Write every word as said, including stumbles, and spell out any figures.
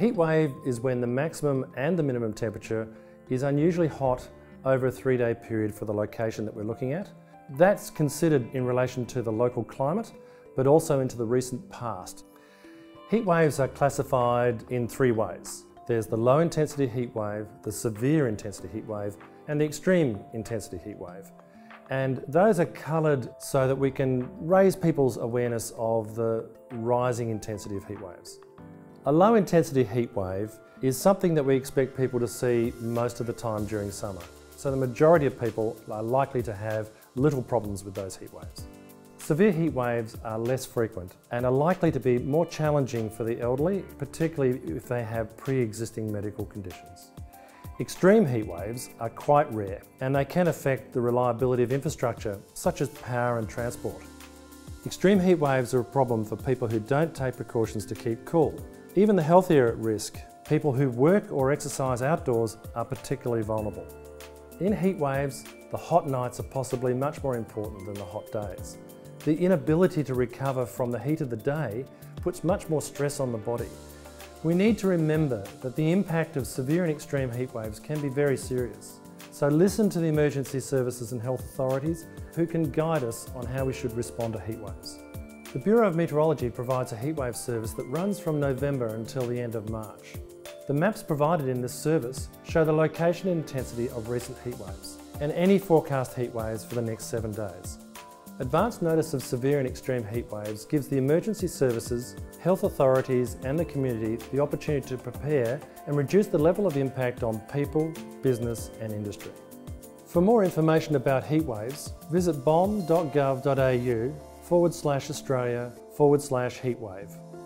heat wave is when the maximum and the minimum temperature is unusually hot over a three-day period for the location that we're looking at. That's considered in relation to the local climate, but also into the recent past. Heat waves are classified in three ways. There's the low intensity heat wave, the severe intensity heat wave, and the extreme intensity heat wave. And those are coloured so that we can raise people's awareness of the rising intensity of heat waves. A low intensity heat wave is something that we expect people to see most of the time during summer. So the majority of people are likely to have little problems with those heat waves. Severe heat waves are less frequent and are likely to be more challenging for the elderly, particularly if they have pre-existing medical conditions. Extreme heat waves are quite rare and they can affect the reliability of infrastructure such as power and transport. Extreme heat waves are a problem for people who don't take precautions to keep cool. Even the healthier at risk, people who work or exercise outdoors, are particularly vulnerable. In heat waves, the hot nights are possibly much more important than the hot days. The inability to recover from the heat of the day puts much more stress on the body. We need to remember that the impact of severe and extreme heat waves can be very serious. So listen to the emergency services and health authorities who can guide us on how we should respond to heat waves. The Bureau of Meteorology provides a heatwave service that runs from November until the end of March. The maps provided in this service show the location and intensity of recent heat waves and any forecast heat waves for the next seven days. Advance notice of severe and extreme heat waves gives the emergency services, health authorities and the community the opportunity to prepare and reduce the level of impact on people, business and industry. For more information about heat waves, visit bom dot gov dot a u forward slash Australia forward slash heatwave.